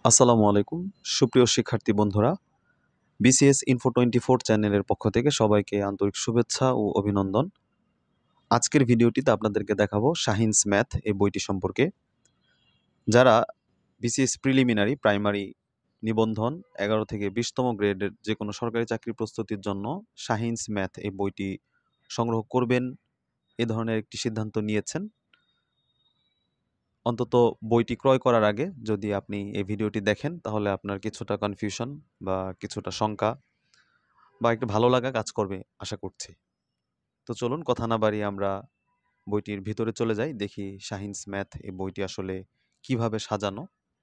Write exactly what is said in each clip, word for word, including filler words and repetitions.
আসসালামু আলাইকুম সুপ্রিয় শিক্ষার্থী বন্ধুরা, বিসিএস ইনফো টোয়েন্টি ফোর চ্যানেলের পক্ষ থেকে সবাইকে আন্তরিক শুভেচ্ছা ও অভিনন্দন। আজকের ভিডিওটিতে আপনাদেরকে দেখাবো শাহিনস ম্যাথ এই বইটি সম্পর্কে। যারা বিসিএস প্রিলিমিনারি প্রাইমারি নিবন্ধন এগারো থেকে বিশতম গ্রেডের যে কোনো সরকারি চাকরি প্রস্তুতির জন্য শাহিনস ম্যাথ এই বইটি সংগ্রহ করবেন এ ধরনের একটি সিদ্ধান্ত নিয়েছেন, অন্তত বইটি ক্রয় করার আগে যদি আপনি এই ভিডিওটি দেখেন তাহলে আপনার কিছুটা কনফিউশন বা কিছুটা শঙ্কা বা একটু ভালো লাগা কাজ করবে আশা করছি। তো চলুন কথা না বাড়িয়ে আমরা বইটির ভিতরে চলে যাই, দেখি শাহিনস ম্যাথ এই বইটি আসলে কিভাবে সাজানো।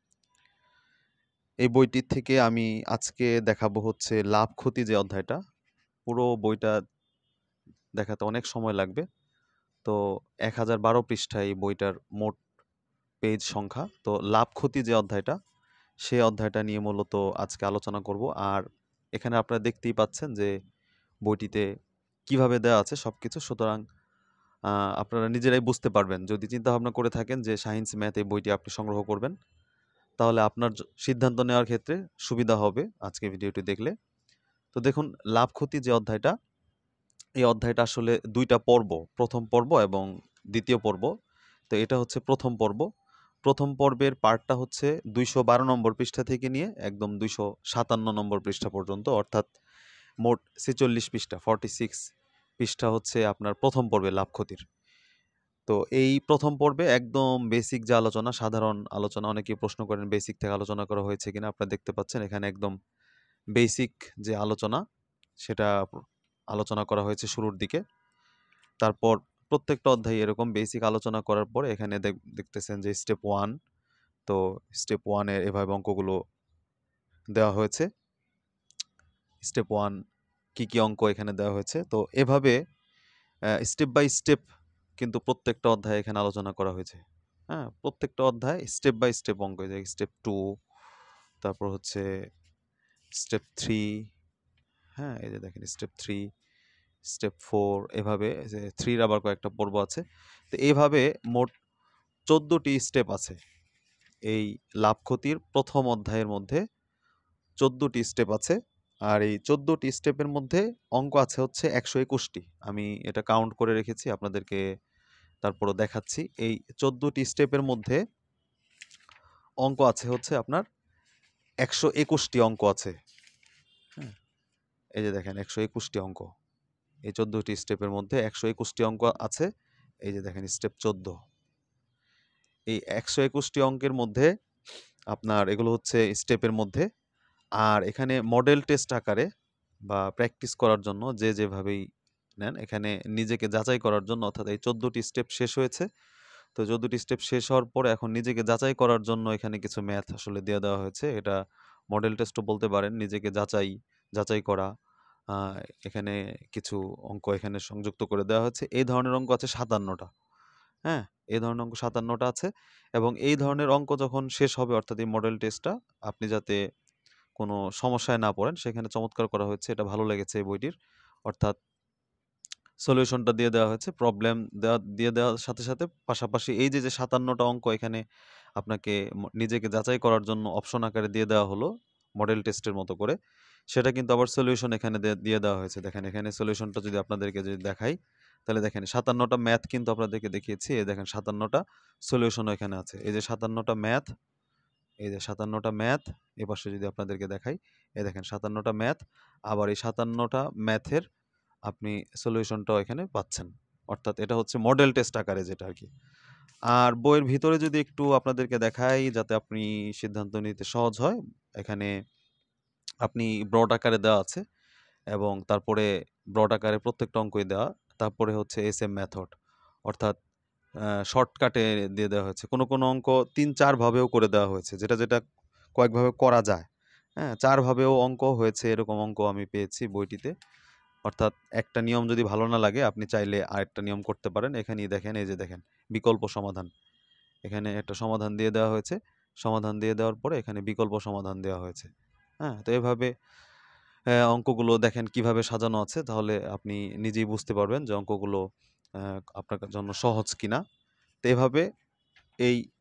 এই বইটির থেকে আমি আজকে দেখাবো হচ্ছে লাভ ক্ষতি যে অধ্যায়টা। পুরো বইটা দেখাতে অনেক সময় লাগবে। তো এক হাজার বারো পৃষ্ঠায় এই বইটার মোট পেজ সংখ্যা। তো লাভ ক্ষতি যে অধ্যায়টা, সেই অধ্যায়টা নিয়ে মূলত আজকে আলোচনা করব। আর এখানে আপনারা দেখতেই পাচ্ছেন যে বইটিতে কিভাবে দেওয়া আছে সব কিছু। সুতরাং আহ, আপনারা নিজেরাই বুঝতে পারবেন, যদি চিন্তা ভাবনা করে থাকেন যে সায়েন্স ম্যাথ এই বইটি আপনি সংগ্রহ করবেন, তাহলে আপনার জ- সিদ্ধান্ত নেওয়ার ক্ষেত্রে সুবিধা হবে আজকে ভিডিওটি দেখলে। তো দেখুন, লাভ ক্ষতি যে অধ্যায়টা, এই অধ্যায়টা আসলে দুইটা পর্ব, প্রথম পর্ব এবং দ্বিতীয় পর্ব। তো এটা হচ্ছে প্রথম পর্ব। প্রথম পর্বের পার্টটা হচ্ছে দুইশো বারো নম্বর পৃষ্ঠা থেকে নিয়ে একদম দুইশো সাতান্ন নম্বর পৃষ্ঠা পর্যন্ত, অর্থাৎ মোট ছেচল্লিশ পৃষ্ঠা, ফর্টি সিক্স পৃষ্ঠা হচ্ছে আপনার প্রথম পর্বে লাভ ক্ষতির। তো এই প্রথম পর্বে একদম বেসিক যে আলোচনা, সাধারণ আলোচনা, অনেকেই প্রশ্ন করেন বেসিক থেকে আলোচনা করা হয়েছে কিনা। আপনারা দেখতে পাচ্ছেন এখানে একদম বেসিক যে আলোচনা, সেটা আলোচনা করা হয়েছে শুরুর দিকে। তারপর প্রত্যেকটা অধ্যায়ে এরকম বেসিক আলোচনা করার পরে এখানে দেখ- দেখতেছেন যে স্টেপ ওয়ান। তো স্টেপ ওয়ানের এভাবে অঙ্কগুলো দেওয়া হয়েছে। স্টেপ ওয়ান কি কি অঙ্ক এখানে দেওয়া হয়েছে, তো এভাবে স্টেপ বাই স্টেপ কিন্তু প্রত্যেকটা অধ্যায়ে এখানে আলোচনা করা হয়েছে। হ্যাঁ, প্রত্যেকটা অধ্যায় স্টেপ বাই স্টেপ অঙ্ক, যে স্টেপ টু, তারপর হচ্ছে স্টেপ থ্রি। হ্যাঁ, এই যে দেখেন স্টেপ থ্রি, স্টেপ ফোর, এভাবে যে থ্রির আবার কয়েকটা পর্ব আছে। তো এইভাবে মোট চোদ্দোটি স্টেপ আছে এই লাভ ক্ষতির প্রথম অধ্যায়ের মধ্যে। চোদ্দোটি স্টেপ আছে। আর এই চোদ্দোটি স্টেপের মধ্যে অঙ্ক আছে হচ্ছে একশো একুশটি। আমি এটা কাউন্ট করে রেখেছি আপনাদেরকে, তারপরও দেখাচ্ছি। এই চোদ্দোটি স্টেপের মধ্যে অঙ্ক আছে হচ্ছে আপনার একশো একুশটি অঙ্ক আছে। হ্যাঁ, এই যে দেখেন একশো একুশটি অঙ্ক। এই চোদ্দোটি স্টেপের মধ্যে একশো একুশটি অঙ্ক আছে। এই যে দেখেন স্টেপ চোদ্দ। এই একশো একুশটি অঙ্কের মধ্যে আপনার এগুলো হচ্ছে স্টেপের মধ্যে। আর এখানে মডেল টেস্ট আকারে বা প্র্যাকটিস করার জন্য যে যেভাবেই নেন, এখানে নিজেকে যাচাই করার জন্য, অর্থাৎ এই চোদ্দোটি স্টেপ শেষ হয়েছে। তো চোদ্দোটি স্টেপ শেষ হওয়ার পরে এখন নিজেকে যাচাই করার জন্য এখানে কিছু ম্যাথ আসলে দিয়ে দেওয়া হয়েছে। এটা মডেল টেস্টও বলতে পারেন, নিজেকে যাচাই যাচাই করা। আহ, এখানে কিছু অঙ্ক এখানে সংযুক্ত করে দেওয়া হয়েছে। এই ধরনের অঙ্ক আছে সাতান্নটা। হ্যাঁ, এই ধরনের অঙ্ক সাতান্নটা আছে। এবং এই ধরনের অঙ্ক যখন শেষ হবে, অর্থাৎ এই মডেল টেস্টটা, আপনি যাতে কোনো সমস্যায় না পড়েন সেখানে চমৎকার করা হয়েছে, এটা ভালো লেগেছে এই বইটির। অর্থাৎ সলিউশনটা দিয়ে দেওয়া হয়েছে, প্রবলেম দেওয়া দিয়ে দেওয়ার সাথে সাথে পাশাপাশি এই যে যে সাতান্নটা অঙ্ক এখানে আপনাকে ম- নিজেকে যাচাই করার জন্য অপশন আকারে দিয়ে দেওয়া হলো মডেল টেস্টের মতো করে, সেটা কিন্তু আবার সলিউশন এখানে দে- দিয়ে দেওয়া হয়েছে। দেখেন এখানে সলিউশনটা যদি আপনাদেরকে যদি দেখাই, তাহলে দেখেন সাতান্নটা ম্যাথ কিন্তু আপনাদেরকে দেখিয়েছি। এই দেখেন সাতান্নটা সলিউশনও এখানে আছে। এই যে সাতান্নটা ম্যাথ, এই যে সাতান্নটা ম্যাথ, এ পাশে যদি আপনাদেরকে দেখাই, এই দেখেন সাতান্নটা ম্যাথ। আবার এই সাতান্নটা ম্যাথের আপনি সলিউশনটাও এখানে পাচ্ছেন। অর্থাৎ এটা হচ্ছে মডেল টেস্ট আকারে যেটা আর কি। আর বইয়ের ভিতরে যদি একটু আপনাদেরকে দেখাই যাতে আপনি সিদ্ধান্ত নিতে সহজ হয়, এখানে আপনি ব্রড আকারে দেওয়া আছে এবং তারপরে ব্রড আকারে প্রত্যেকটা অঙ্কই দেওয়া। তারপরে হচ্ছে এস এম মেথড, অর্থাৎ শর্টকাটে দিয়ে দেওয়া হয়েছে। কোনো কোনো অঙ্ক তিন চার ভাবেও করে দেওয়া হয়েছে, যেটা যেটা কয়েকভাবে করা যায়। হ্যাঁ, চার ভাবেও অঙ্ক হয়েছে, এরকম অঙ্ক আমি পেয়েছি বইটিতে। অর্থাৎ একটা নিয়ম যদি ভালো না লাগে আপনি চাইলে আরেকটা নিয়ম করতে পারেন। এখানেই দেখেন, এই যে দেখেন বিকল্প সমাধান, এখানে একটা সমাধান দিয়ে দেওয়া হয়েছে। সমাধান দিয়ে দেওয়ার পরে এখানে বিকল্প সমাধান দেওয়া হয়েছে। হ্যাঁ, তো এভাবে আহ, অঙ্কগুলো দেখেন কিভাবে সাজানো আছে, তাহলে আপনি নিজেই বুঝতে পারবেন যে অঙ্কগুলো আহ, আপনার জন্য সহজ কিনা। তো এভাবে এই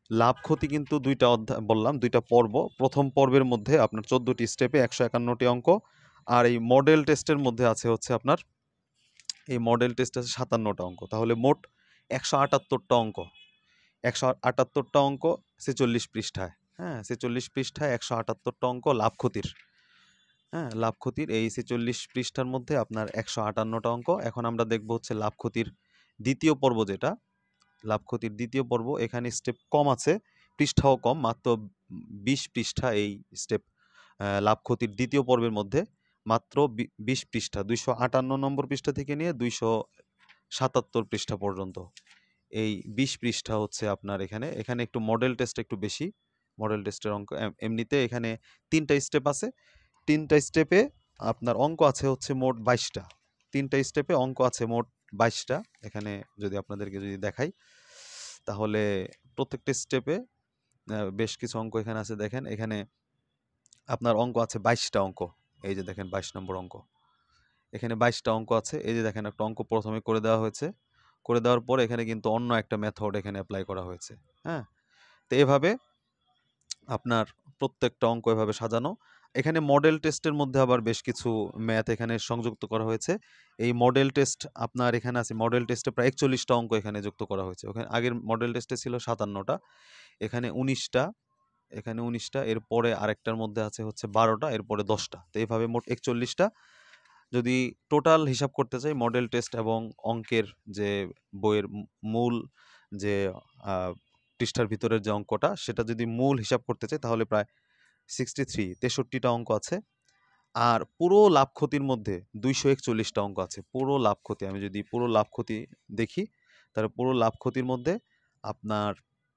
লাভ ক্ষতি কিন্তু দুইটা অধ্যায় বললাম, দুইটা পর্ব। প্রথম পর্বের মধ্যে আপনার চোদ্দটি স্টেপে একশো একান্নটি অঙ্ক, আর এই মডেল টেস্টের মধ্যে আছে হচ্ছে আপনার এই মডেল টেস্ট আছে সাতান্নটা অঙ্ক। তাহলে মোট একশো আটাত্তরটা অঙ্ক, একশো আটাত্তরটা অঙ্ক ছেচল্লিশ পৃষ্ঠায়। হ্যাঁ, ছেচল্লিশ পৃষ্ঠায় একশো আটাত্তরটা অঙ্ক লাভ ক্ষতির। হ্যাঁ, লাভ ক্ষতির এই ছেচল্লিশ পৃষ্ঠার মধ্যে আপনার একশো আটান্নটা অঙ্ক। এখন আমরা দেখব হচ্ছে লাভ ক্ষতির দ্বিতীয় পর্ব, যেটা লাভ ক্ষতির দ্বিতীয় পর্ব। এখানে স্টেপ কম আছে, পৃষ্ঠাও কম, মাত্র বিশ পৃষ্ঠা এই স্টেপ লাভ ক্ষতির দ্বিতীয় পর্বের মধ্যে। মাত্র বিশ পৃষ্ঠা, দুইশো আটান্ন নম্বর পৃষ্ঠা থেকে নিয়ে দুইশো সাতাত্তর পৃষ্ঠা পর্যন্ত এই বিশ পৃষ্ঠা হচ্ছে আপনার এখানে। এখানে একটু মডেল টেস্ট একটু বেশি, মডেল টেস্টের অঙ্ক। এমনিতে এখানে তিনটা স্টেপ আছে, তিনটা স্টেপে আপনার অঙ্ক আছে হচ্ছে মোট বাইশটা। তিনটা স্টেপে অঙ্ক আছে মোট বাইশটা। এখানে যদি আপনাদেরকে যদি দেখাই, তাহলে প্রত্যেকটা স্টেপে বেশ কিছু অঙ্ক এখানে আছে। দেখেন, এখানে আপনার অঙ্ক আছে বাইশটা অঙ্ক। এই যে দেখেন বাইশ নম্বর অঙ্ক, এখানে বাইশটা অঙ্ক আছে। এই যে দেখেন একটা অঙ্ক প্রথমে করে দেওয়া হয়েছে, করে দেওয়ার পর এখানে কিন্তু অন্য একটা মেথড এখানে অ্যাপ্লাই করা হয়েছে। হ্যাঁ, তো এভাবে আপনার প্রত্যেকটা অঙ্ক এভাবে সাজানো। এখানে মডেল টেস্টের মধ্যে আবার বেশ কিছু ম্যাথ এখানে সংযুক্ত করা হয়েছে। এই মডেল টেস্ট আপনার এখানে আছে, মডেল টেস্টে প্রায় একচল্লিশটা অঙ্ক এখানে যুক্ত করা হয়েছে। ওখানে আগের মডেল টেস্টে ছিল সাতান্নটা, এখানে উনিশটা, এখানে উনিশটা, এরপরে আরেকটার মধ্যে আছে হচ্ছে বারোটা, এরপরে দশটা। তো এইভাবে মোট একচল্লিশটা। যদি টোটাল হিসাব করতে চাই মডেল টেস্ট এবং অঙ্কের যে বইয়ের মূল যে পৃষ্ঠার ভিতরের যে অঙ্কটা, সেটা যদি মূল হিসাব করতে চাই তাহলে প্রায় সিক্সটি থ্রি তেষট্টিটা অঙ্ক আছে। আর পুরো লাভ ক্ষতির মধ্যে দুইশো একচল্লিশটা অঙ্ক আছে। পুরো লাভ ক্ষতি, আমি যদি পুরো লাভ ক্ষতি দেখি, তাহলে পুরো লাভ ক্ষতির মধ্যে আপনার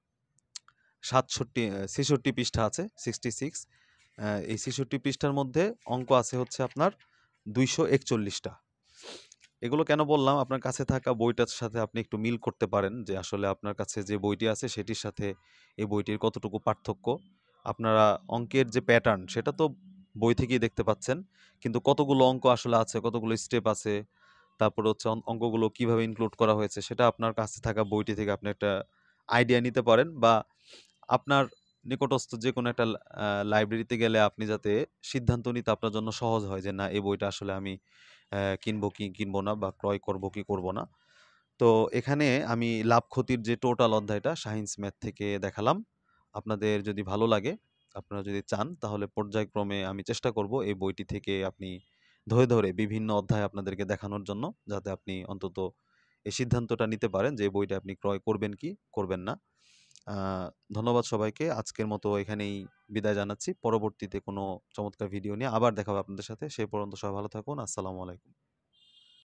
সাতষট্টি ছেষট্টি পৃষ্ঠা আছে, সিক্সটি সিক্স। এই ছেষট্টি পৃষ্ঠার মধ্যে অঙ্ক আছে হচ্ছে আপনার দুইশো একচল্লিশটা। এগুলো কেন বললাম, আপনার কাছে থাকা বইটার সাথে আপনি একটু মিল করতে পারেন যে আসলে আপনার কাছে যে বইটি আছে সেটির সাথে এই বইটির কতটুকু পার্থক্য। আপনারা অঙ্কের যে প্যাটার্ন সেটা তো বই থেকেই দেখতে পাচ্ছেন, কিন্তু কতগুলো অঙ্ক আসলে আছে, কতগুলো স্টেপ আছে, তারপরে হচ্ছে অঙ্কগুলো কিভাবে ইনক্লুড করা হয়েছে, সেটা আপনার কাছে থাকা বইটি থেকে আপনি একটা আইডিয়া নিতে পারেন। বা আপনার নিকটস্থ যে কোনো একটা লাইব্রেরিতে গেলে আপনি যাতে সিদ্ধান্ত নিতে আপনার জন্য সহজ হয় যে না, এই বইটা আসলে আমি কিনবো কি কিনবো না, বা ক্রয় করবো কি করবো না। তো এখানে আমি লাভ ক্ষতির যে টোটাল অধ্যায়টা সায়েন্স ম্যাথ থেকে দেখালাম। আপনাদের যদি ভালো লাগে, আপনারা যদি চান, তাহলে পর্যায়ক্রমে আমি চেষ্টা করব এই বইটি থেকে আপনি ধরে ধরে বিভিন্ন অধ্যায় আপনাদেরকে দেখানোর জন্য, যাতে আপনি অন্তত এই সিদ্ধান্তটা নিতে পারেন যে এই বইটা আপনি ক্রয় করবেন কি করবেন না। ধন্যবাদ সবাইকে। আজকের মতো এখানেই বিদায় জানাচ্ছি। পরবর্তীতে কোনো চমৎকার ভিডিও নিয়ে আবার দেখা হবে আপনাদের সাথে। সেই পর্যন্ত সবাই ভালো থাকুন। আসসালামু আলাইকুম।